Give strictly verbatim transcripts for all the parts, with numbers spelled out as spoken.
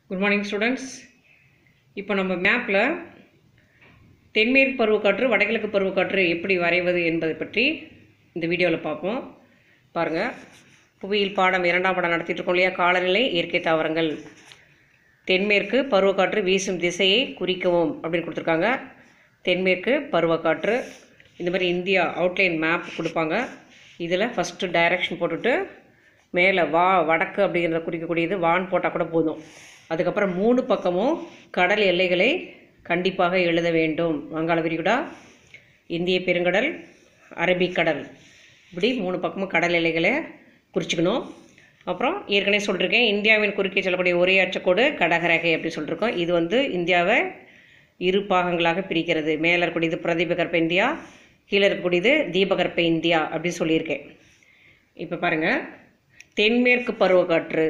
Good morning students. இப்போ நம்ம மேப்பில் தென்மேற்கு பருவக்காற்று வடகிழக்கு பருவக்காற்று எப்படி வரைவது என்பதை பற்றி இந்த வீடியோவில் பார்ப்போம். பாருங்கள், புவியியல் பாடம் இரண்டாம் பாடம் நடத்திட்டு இருக்கோம் இல்லையா, காலநிலை இயற்கை தாவரங்கள். தென்மேற்கு பருவக்காற்று வீசும் திசையை குறிக்கவும் அப்படின்னு கொடுத்துருக்காங்க. தென்மேற்கு பருவக்காற்று இந்த மாதிரி இந்தியா அவுட்லைன் மேப் கொடுப்பாங்க. இதில் ஃபஸ்ட்டு டைரக்ஷன் போட்டுட்டு மேலே வா வடக்கு அப்படிங்கிறத குறிக்கக்கூடியது வான் போட்டால் கூட போதும். அதுக்கப்புறம் மூணு பக்கமும் கடல் எல்லைகளை கண்டிப்பாக எழுத வேண்டும். வங்காள விரிகுடா, இந்திய பெருங்கடல், அரபிக்கடல், இப்படி மூணு பக்கமும் கடல் எல்லைகளை குறிச்சிக்கணும். அப்புறம் ஏற்கனவே சொல்லியிருக்கேன், இந்தியாவின் குறுக்கே செல்லக்கூடிய ஒரே அச்சக்கோடு கடகரேகை அப்படி சொல்லியிருக்கோம். இது வந்து இந்தியாவை இரு பாகங்களாக பிரிக்கிறது. மேலே இருக்கக்கூடியது பிரதீபகற்ப இந்தியா, கீழே இருக்கக்கூடியது தீபகற்ப இந்தியா அப்படின்னு சொல்லியிருக்கேன். இப்போ பாருங்கள், தென்மேற்கு பருவக்காற்று.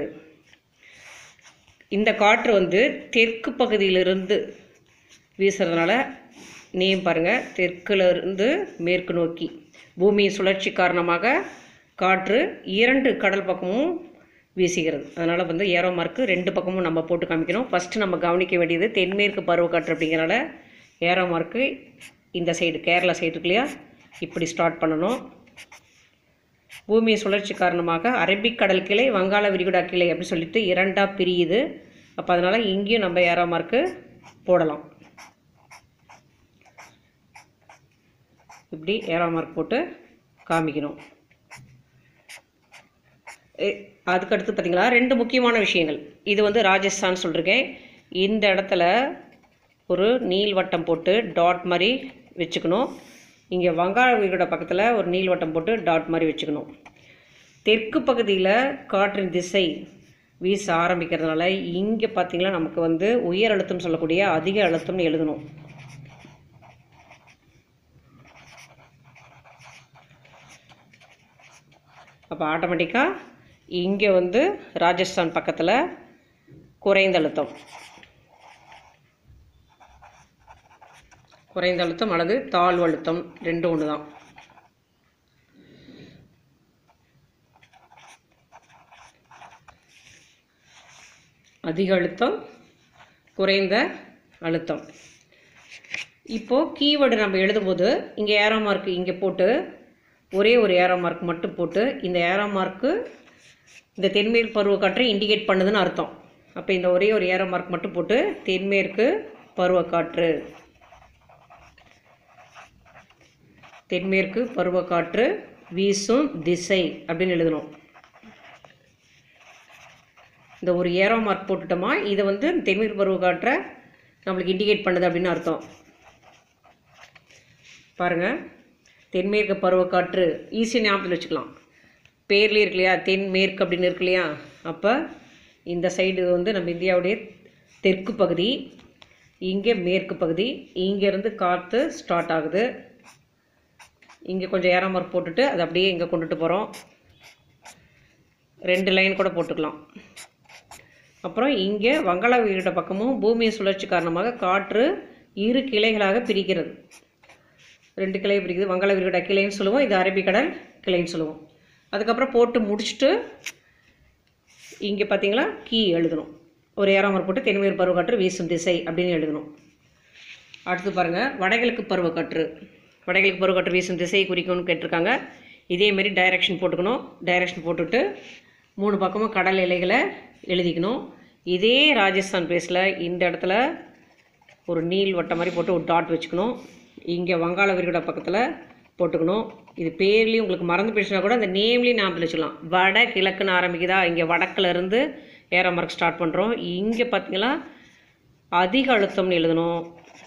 இந்த காற்று வந்து தெற்கு பகுதியிலிருந்து வீசுறதுனால நேம் பாருங்கள், தெற்குலேருந்து மேற்கு நோக்கி பூமியின் சுழற்சி காரணமாக காற்று இரண்டு கடல் பக்கமும் வீசுகிறது. அதனால் வந்து ஏரோ மார்க்கு ரெண்டு பக்கமும் நம்ம போட்டு காமிக்கணும். ஃபஸ்ட்டு நம்ம கவனிக்க வேண்டியது தென்மேற்கு பருவக்காற்று அப்படிங்கிறனால ஏரோ மார்க்கு இந்த சைடு கேரளா சைடு இருக்கு இல்லையா, இப்படி ஸ்டார்ட் பண்ணணும். பூமியின் சுழற்சி காரணமாக அரபிக்கடல் கிளை, வங்காள விரிகுடா கிளை அப்படி சொல்லிட்டு இரண்டாக பிரியுது. அப்போ அதனால் இங்கேயும் நம்ம ஏரோ மார்க்கு போடலாம். இப்படி ஏரோ மார்க் போட்டு காமிக்கணும். அதுக்கடுத்து பார்த்திங்களா, ரெண்டு முக்கியமான விஷயங்கள். இது வந்து ராஜஸ்தான் சொல்லியிருக்கேன். இந்த இடத்துல ஒரு நீள்வட்டம் போட்டு டாட் மாதிரி வச்சுக்கணும். இங்கே வங்காள விரிகுடா பக்கத்தில் ஒரு நீள்வட்டம் போட்டு டாட் மாதிரி வச்சுக்கணும். தெற்கு பகுதியில் காற்றின் திசை வீச ஆரம்பிக்கிறதுனால இங்கே பார்த்திங்கன்னா நமக்கு வந்து உயர் அழுத்தம் சொல்லக்கூடிய அதிக அழுத்தம்னு எழுதணும். அப்போ ஆட்டோமேட்டிக்காக இங்கே வந்து ராஜஸ்தான் பக்கத்தில் குறைந்த அழுத்தம் குறைந்த அழுத்தம் அல்லது தாழ்வு அழுத்தம் ரெண்டு ஒன்று தான். அதிக அழுத்தம், குறைந்த அழுத்தம். இப்போது கீவேர்டு நம்ம எழுதும்போது இங்கே ஏரோ மார்க்கு இங்கே போட்டு ஒரே ஒரு ஏரோ மார்க் மட்டும் போட்டு இந்த ஏரோ மார்க்கு இந்த தென்மேற்கு பருவக்காற்றை இண்டிகேட் பண்ணுதுன்னு அர்த்தம். அப்போ இந்த ஒரே ஒரு ஏரோ மார்க் மட்டும் போட்டு தென்மேற்கு பருவக்காற்று, தென்மேற்கு பருவக்காற்று வீசும் திசை அப்படின்னு எழுதணும். இந்த ஒரு ஏரோ மார்க் போட்டுட்டோமா, இதை வந்து தென்மேற்கு பருவக்காற்றை நம்மளுக்கு இண்டிகேட் பண்ணுது அப்படின்னு அர்த்தம். பாருங்கள், தென்மேற்கு பருவக்காற்று ஈஸியாக ஞாபகத்தில் வச்சுக்கலாம். பேர்லேயே இருக்கு இல்லையா, தென்மேற்கு அப்படின்னு இருக்கு இல்லையா. அப்போ இந்த சைடு வந்து நம்ம இந்தியாவுடைய தெற்கு பகுதி, இங்கே மேற்கு பகுதி, இங்கேருந்து காற்று ஸ்டார்ட் ஆகுது. இங்கே கொஞ்சம் ஏரோ மார்க் போட்டுட்டு அதை அப்படியே இங்கே கொண்டுட்டு போகிறோம். ரெண்டு லைன் கூட போட்டுக்கலாம். அப்புறம் இங்கே வங்காள விரிகுடா பக்கமும் பூமியின் சுழற்சி காரணமாக காற்று இரு கிளைகளாக பிரிக்கிறது. ரெண்டு கிளை பிரிக்குது. வங்காள விரிகுடா கிளைன்னு சொல்லுவோம், இது அரபிக்கடல் கிளைன்னு சொல்லுவோம். அதுக்கப்புறம் போட்டு முடிச்சுட்டு இங்கே பார்த்தீங்களா கீ எழுதணும். ஒரு ஏரோ மார்க் போட்டு தென்மேற்கு பருவக்காற்று வீசும் திசை அப்படின்னு எழுதணும். அடுத்து பாருங்கள், வடகிழக்கு பருவக்காற்று. வடகிழக்கு பருவக்காற்று வீசும் திசையை குறிக்கணும்னு கேட்டிருக்காங்க. இதேமாரி டைரக்ஷன் போட்டுக்கணும். டைரக்ஷன் போட்டுட்டு மூணு பக்கமும் கடல் எல்லைகளை எழுதிக்கணும். இதே ராஜஸ்தான் பிளேஸில் இந்த இடத்துல ஒரு நீள் வட்டம் மாதிரி போட்டு ஒரு டாட் வச்சுக்கணும். இங்கே வங்காள விரிகுடா பக்கத்தில் போட்டுக்கணும். இது பேர்லேயும் உங்களுக்கு மறந்து போயிடுச்சுனா கூட அந்த நேம்லேயும் ஞாபகம் வச்சுக்கலாம். வட கிழக்குன்னு ஆரம்பிக்குதா, இங்கே வடக்கிலேருந்து ஏரோ மார்க் ஸ்டார்ட் பண்ணுறோம். இங்கே பார்த்தீங்கன்னா அதிக அழுத்தம்னு எழுதணும்.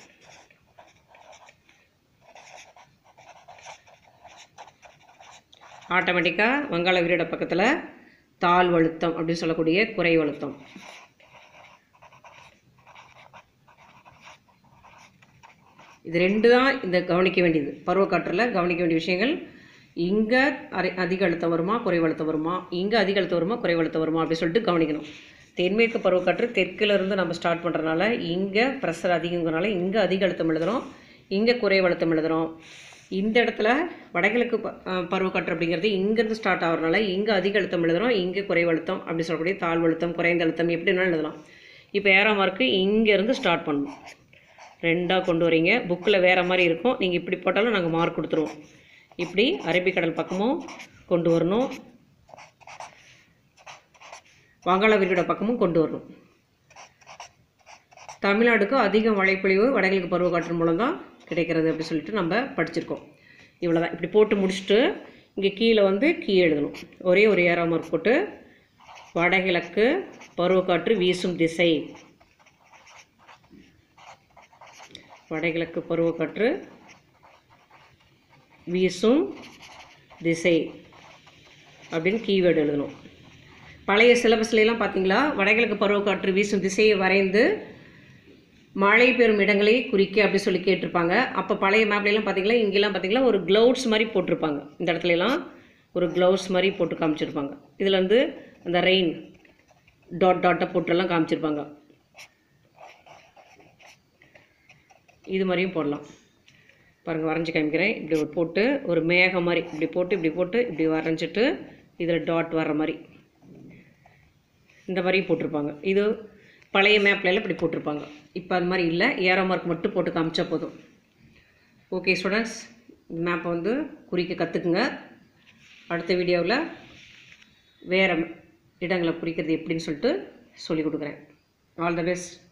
ஆட்டோமேட்டிக்காக வங்காள விரிகுடா பக்கத்தில் தாழ்வு அழுத்தம் அப்படின்னு சொல்லக்கூடிய குறைவு அழுத்தம். இது ரெண்டு தான் இந்த கவனிக்க வேண்டியது. பருவக்காற்றில் கவனிக்க வேண்டிய விஷயங்கள். இங்கே அரை அதிக அழுத்தம் வருமா, குறைவு அழுத்தம் வருமா, இங்கே அதிக அழுத்தம் வருமா, குறைவு அழுத்தம் வருமா அப்படின்னு சொல்லிட்டு கவனிக்கணும். தென்மேற்கு பருவக்காற்று தெற்கிலிருந்து நம்ம ஸ்டார்ட் பண்ணுறதுனால இங்கே ப்ரெஷர் அதிகங்கிறனால இங்கே அதிக அழுத்தம் எழுதுகிறோம், இங்கே குறைவு அழுத்தம் எழுதுகிறோம். இந்த இடத்துல வடகிழக்கு பருவக்காற்று அப்படிங்கிறது இங்கேருந்து ஸ்டார்ட் ஆகிறதுனால இங்கே அதிக அழுத்தம் எழுதுகிறோம், இங்கே குறைவு அழுத்தம் அப்படி சொல்லக்கூடிய தாழ்வு அழுத்தம், குறைந்த அழுத்தம் எப்படி வேணாலும் எழுதலாம். இப்போ ஏரோ மார்க்கு இங்கேருந்து ஸ்டார்ட் பண்ணணும். ரெண்டாக கொண்டு வரீங்க. புக்கில் வேறு மாதிரி இருக்கும், நீங்கள் இப்படி போட்டாலும் நாங்கள் மார்க் கொடுத்துருவோம். இப்படி அரபிக்கடல் பக்கமும் கொண்டு வரணும், வங்காள விரிகுடா பக்கமும் கொண்டு வரணும். தமிழ்நாடுக்கு அதிக மழைப்பொழிவு வடகிழக்கு பருவக்காற்று மூலம் தான் கிடைக்கிறது அப்படி சொல்லிட்டு நம்ம படிச்சிருக்கோம். இவ்வளோ தான். இப்படி போட்டு முடிச்சுட்டு இங்கே கீழே வந்து கீ எழுதணும். ஒரே ஒரு ஏரோ மார்க் போட்டு வடகிழக்கு பருவக்காற்று வீசும் திசை, வடகிழக்கு பருவக்காற்று வீசும் திசை அப்படின்னு கீவேர்டு எழுதணும். பழைய சிலபஸ்லாம் பார்த்தீங்களா, வடகிழக்கு பருவக்காற்று வீசும் திசையை வரைந்து மழை பெறும் இடங்களை குறிக்க அப்படி சொல்லி கேட்டிருப்பாங்க. அப்போ பழைய மேப்லாம் பார்த்தீங்களா, இங்கெல்லாம் பார்த்தீங்களா ஒரு க்ளவுட்ஸ் மாதிரி போட்டிருப்பாங்க. இந்த இடத்துலலாம் ஒரு க்ளவுட்ஸ் மாதிரி போட்டு காமிச்சிருப்பாங்க. இதில் வந்து அந்த ரெயின் டாட் டாட்டை போட்டுலாம் காமிச்சிருப்பாங்க. இது மாதிரியும் போடலாம். பாருங்கள், வரைஞ்சி காமிக்கிறேன். இப்படி ஒரு போட்டு ஒரு மேகம் மாதிரி இப்படி போட்டு இப்படி போட்டு இப்படி வரைஞ்சிட்டு இதில் டாட் வர்ற மாதிரி இந்த மாதிரியும் போட்டிருப்பாங்க. இது பழைய மேப்லாம் இப்படி போட்டிருப்பாங்க. இப்போ அது மாதிரி இல்லை, ஏரோ மார்க் மட்டும் போட்டு காமிச்சா போதும். ஓகே ஸ்டூடெண்ட்ஸ், மேப்பை வந்து குறிக்க கற்றுக்குங்க. அடுத்த வீடியோவில் வேறு இடங்களை குறிக்கிறது எப்படின்னு சொல்லிட்டு சொல்லிக் கொடுக்குறேன். All the best.